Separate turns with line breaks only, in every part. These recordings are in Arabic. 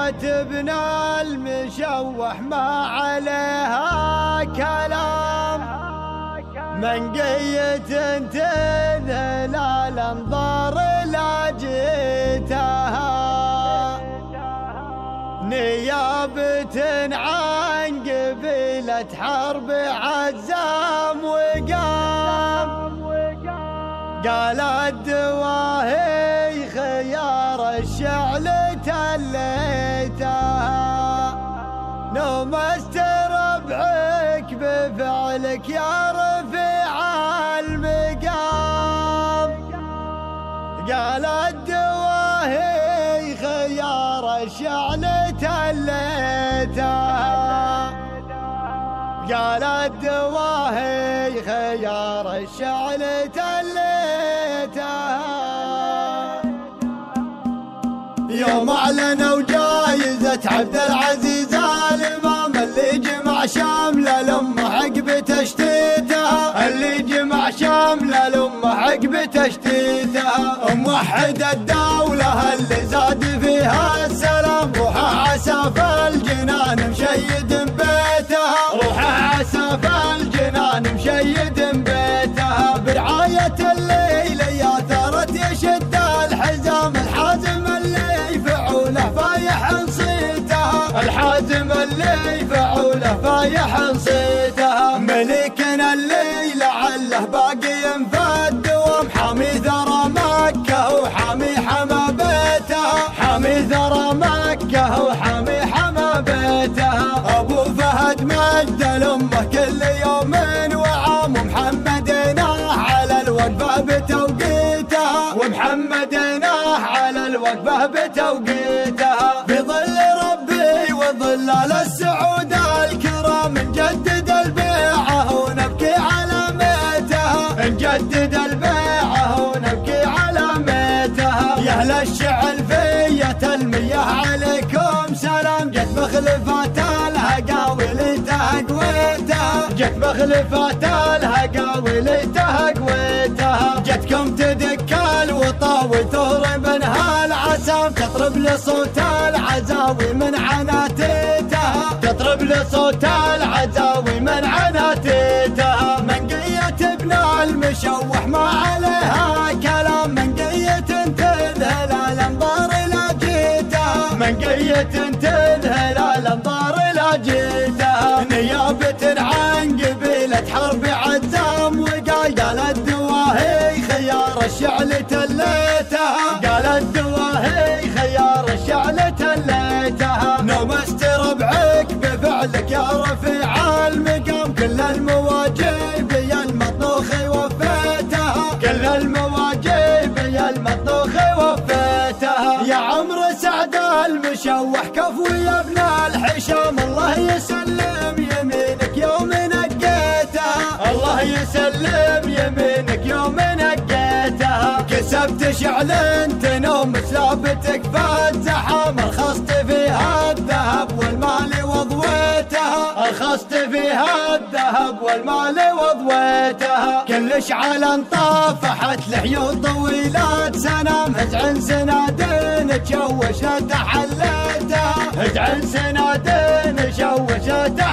كاتبنا المشوح ما عليها كلام، منقية تذهل الانظار لا جيتها، نيابة عن قبيلة حرب عزام وقام، قال الدواهي خيار الشعل تليتها، نومست ربعك بفعلك يا رفيع المقام، قال الدواهي خيار الشعل تليتها، قال الدواهي خيار الشعل تليتها. يوم اعلنوا جايزة عبد العزيز الامام اللي جمع شامل الامة عقب تشتيتها، اللي جمع شامل الامة عقب تشتيتها، موحد الدولة اللي زاد فيها السلام، روحه عساف الجنان مشيد بيتها، روحه عساف الجنان مشيد بيتها، برعاية الليل يا ثرت يشد الحزام، الحازم اللي فعوله فايح نصيتها، الحازم اللي فعوله فايح نصيتها، ملكنا اللي لعله باقي ينفد ومحامي ثرى مكة وحامي حما بيتها، حامي ثرى مكة وحامي حما بيتها، ابو فهد مجد الامه كل يوم وعام، ومحمد ناح على الوقفه بتوقيتها، ومحمد ناح على الوقفه بتوقيتها، بظل ربي وظلال السعود الكرام نجدد البيعه ونبكي على ميتها، نجدد البيعه ونبكي على ميتها، يا اهل الشعلفيه المياه عليكم سلام، جت مخلفات الهقاوي تهقويتها، جت مخلفات الهقاوي تهقويتها، جتكم تدك الوطاوي تهرب منها العسام، تطرب لصوت العزاوي من عناتيتها، تطرب لصوت العزاوي من عناتيتها، منقية ابن المشوح ما عليها كلام، منقية تذهل الانظار لا جيتها، منقية تذهل الانظار لا جيتها، نيابة عن قبيلة حرب عزام وقال، قال الدواهي خيار الشعل تليتها، قال الدواهي خيار الشعل تليتها، نومست ربعك بفعلك يا رفيع المقام، كل المواجب يا المطنوخ وفيتها، كل المواجب يا المطنوخ وفيتها، يا عمر سعد المشوح كفو يا ابن الحشام، الله يسلم يمينك يوم نقيتها، الله يسلم يمينك يوم نقيتها، كسبت شعل تنوم سلابتك فالزحام، رخصت فيها الذهب والمال وضويتها، رخصت فيها الذهب والمال وضويتها، كل شعل طافحت لحيو طويلات سنام، هزع سنادين تشوش تحليتها، هزع سنادين تشوش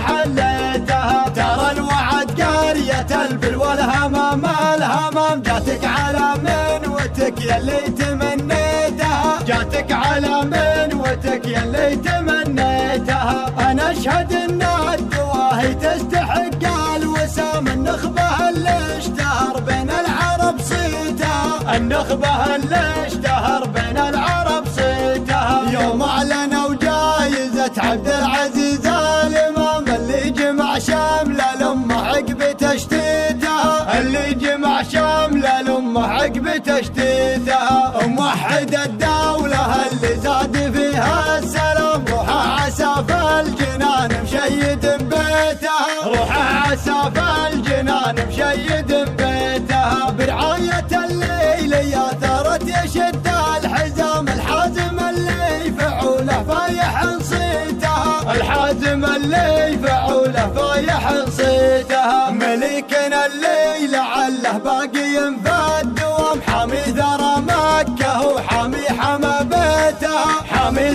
تحليتها، ترى الوعد قرية البل والهمام الهمام، جاتك على منوتك يلي تمنيتها، جاتك على منوتك يلي تمنيتها، انا اشهد ان الدواهي تستحق الوسام، النخبة اللي اشتهر بين العرب صيتها، النخبة اللي اشتهر بين العرب صيتها، يوم اعلنوا جايزة عبد العزيز الامام اللي جمع شامل الامة عقب تشتيتها، اللي جمع شامل الامة عقب تشتيتها، موحد الدولة اللي زاد فيها السلام، روحه عساف الجنان مشيد بيتها، روحه عساف الجنان مشيد بيتها، برعاية الليل يا ثرت يشد الحزام، الحازم اللي فعوله فايح نصيتها، الحازم اللي فعوله فايح نصيتها، ملكنا اللي لعله باقي ينفد ومحامي ثرى مكة وحامي حما بيتها، حامي ثرى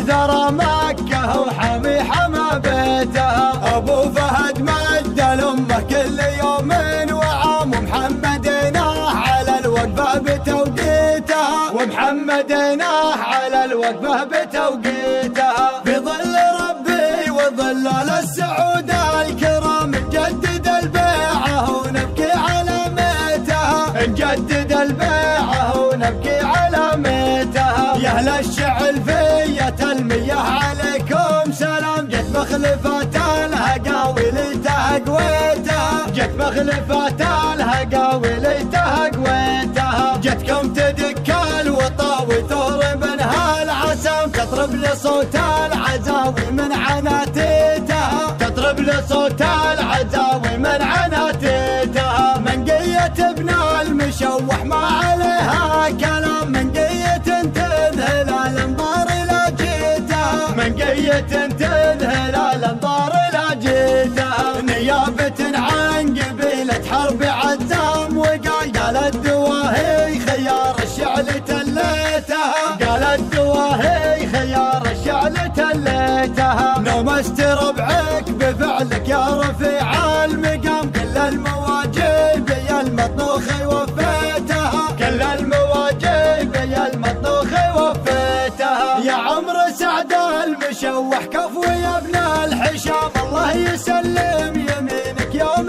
ذرى مكة وحامي حما بيتها. أبو فهد مجد الأمة كل يوم وعام، ومحمد ناح على الوقفة بتوقيتها، ومحمد ناح على الوقفة بتوقيتها. في ظل ربي وظلال السعود الكرام نجدد البيعة ونبكي على ميتها، نجدد البيعة ونبكي على ميتها. يا أهل الشعل فية المياه عليكم سلام، جت مخلفات الهقاويل تهقويتها، جت مخلفات الهقاويل تهقويتها. جتكم تدك الوطاوي تهرب منها العسام، تطرب لصوت العزاوي من عناتيتها، تطرب لصوت العزاوي من عناتيتها. منقية ابن المشوح ما عليها كلام، منقية تذهل الانظار لا جيتها، منقية تذهل الانظار لا جيتها. نيابة عن قبيلة حرب عزام وقال، قالت دواهي خيار الشعل تليتها، قالت دواهي خيار الشعل تليتها. نوم استربعك بفعلك يا رفيع المقام، كل المواجب يا المطنوخ وفيتها، كل المواجب يا المطنوخ وفيتها. يا عمر سعد المشوح كفو يا ابن الحشام، الله يسلم يمينك يوم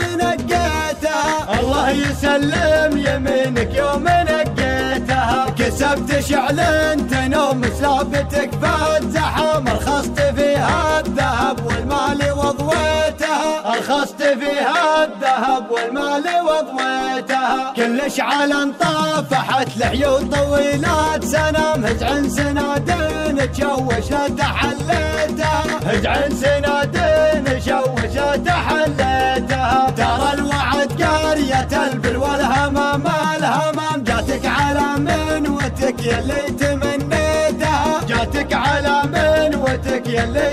نقيتها، الله يسلم يمينك يوم نقيتها. كسبت شعل انت نوم سلابتك فالزحام، رخصت فيها الذهب والمال وضويتها، رخصت فيها الذهب والمال وضويتها. كل شعل طافحت لعيون طويلات سنام، هجع سنادين تشوش تحليتها، هجع سنادين تشوش تحليتها. ترى الوعد قرية البر والهمام الهمام، جاتك على منوتك يلي تمنيتها، جاتك على منوتك يلي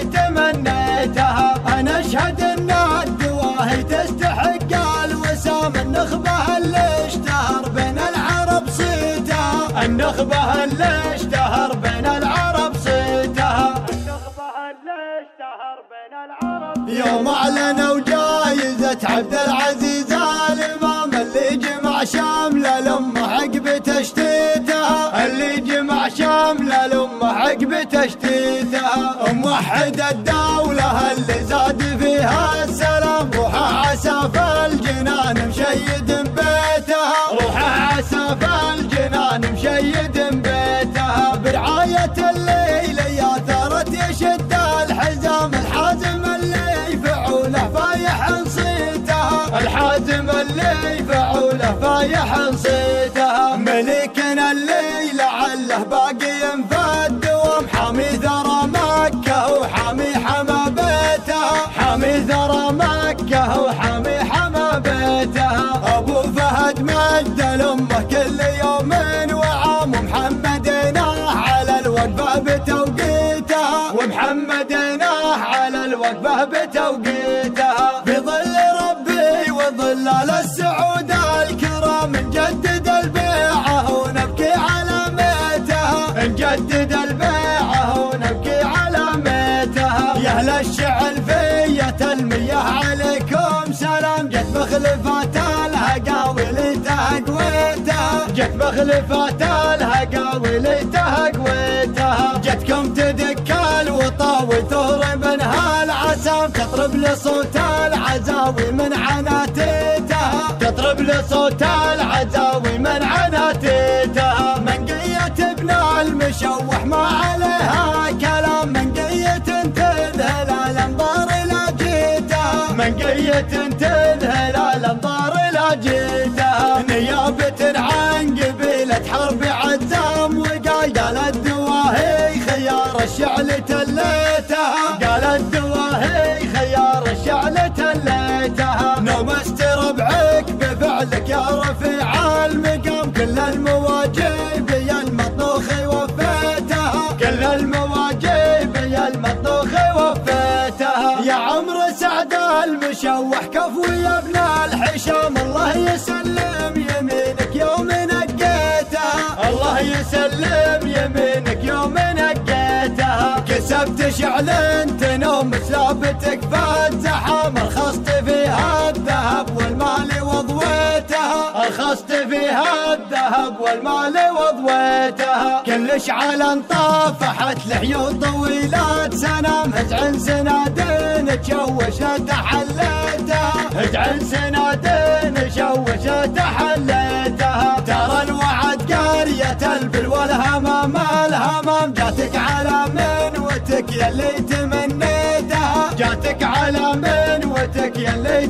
تمنيتها. انا اشهد ان الدواهي تستحق الوسام، النخبة اللي اشتهر بين العرب صيتها، النخبة اللي اشتهر بين العرب صيتها، النخبة اللي اشتهر بين العرب. يوم اعلنوا جايزة عبد العزيز الامام، اللي جمع شامل الامة عقب تشتيتها، اللي جمع شامل الامة عقب تشتيتها. موحد الدولة اللي زاد فيها السلام، روحه عساف الجنان مشيد بيتها، روحه عساف الجنان مشيد بيتها. برعاية الليل يا ثارت يشد الحزام، الحازم اللي فعوله فايح نصيتها، الحازم اللي فعوله فايح نصيتها. ملكنا الليل لعله باقي في الدوام، حامي ذرى مكة وحامي حما بيتها، حامي ذرى مكة وحامي حما بيتها. أبو فهد مجد الأمة كل يوم وعام، ومحمد ناح على الوقفة بتوقيتها، ومحمد ناح على الوقفة بتوقيتها. في ظل ربي وظلال السعود الكرام نجدد البيعة ونبكي على ميتها، نجدد البيعة ونبكي على ميتها. يا أهل الشعل فية المياه عليكم سلام، جت مخلفات الهقاويل تهقويتها، جت مخلفات الهقاويل تهقويتها. جتكم تدك الوطاوي تهرب منها العسام، تطرب لصوت العزاوي من عناتيتها، تطرب لصوت العزاوي من عناتيتها. منقية ابن المشوح ما عليها كلام، منقية تذهل الانظار لا جيتها، منقية تذهل الانظار لا جيتها. نيابة عن قبيلة حرب عزام وقال، قالت دواهي خيار الشعل تليتها، قالت دواهي خيار الشعل تليتها. نوم استربعك بفعلك يا رفيع المقام، كل المواجب يا المطنوخ وفيتها، كل المواجب يا المطنوخ وفيتها. يا عمر سعد المشوح كفو يا ابن الحشام، الله يسلم يمينك يوم نقيتها، الله يسلم يمينك يوم نقيتها. كسب بتشعل تنوم سلابتك فالزحام. رخصت فيها الذهب والمال وضويتها، رخصت فيها الذهب والمال وضويتها. كلش على طافحت لحيوط طويلات سنام، هجع سنادين تشوشت حليتها، هجع سنادين تشوشت حليتها. ترى الوعد قرية البل والهمام الهمام، جاتك على منوتك يلي تمنيتها، جاتك على منوتك يلي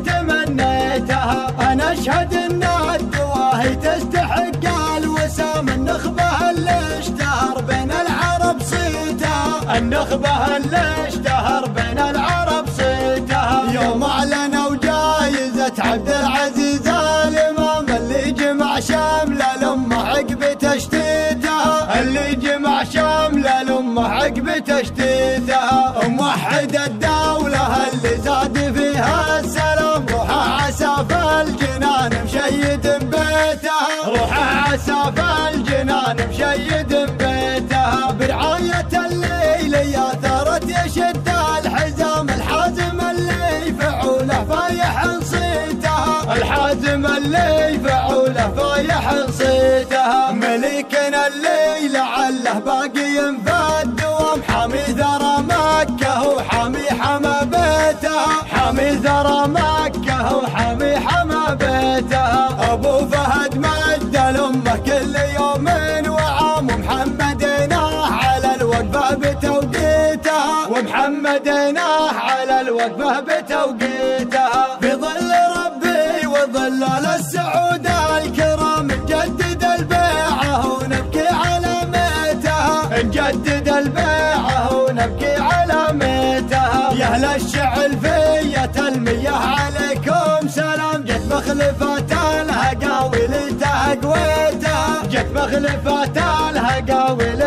تمنيتها. انا اشهد ان الدواهي تستحق الوسام، النخبة اللي اشتهر بين العرب صيتها، النخبة اللي اشتهر بين العرب صيتها. يوم اعلنوا جايزة عبد العزيز الامام، اللي جمع شمل الامة عقب تشتيتها، اللي جمع شمل الامة عقب تشتيتها. موحد الدولة اللي زاد فيها السلام، روحه عسى الجنان مشيد بيتها، روحه عسى الجنان مشيد بيتها. برعاية الليلية ثارت يشد الحزام، الحازم اللي فعوله فايح صيتها، الحازم اللي فعوله فايح صيتها. مليكنا اللي لعله باقي في الدوام، حامي ثرى مكة وحامي حمى بيتها، حامي ثرى مكة وحامي حمى بيتها. ابو فهد مجد الامة كل يوم وعام، ومحمد ناح على الوقفة بتوقيتها، ومحمد ناح على الوقفة بتوقيتها. بظل ربي وظلال السعود الكرام، نجدد البيعة ونبكي على ميتها، نجدد البيعة ونبكي على ميتها. يا اهل الشعل فية المياه عليكم سلام، جت مخلفات الهقاويل تهقويتها، جت مخلفات الهقاويل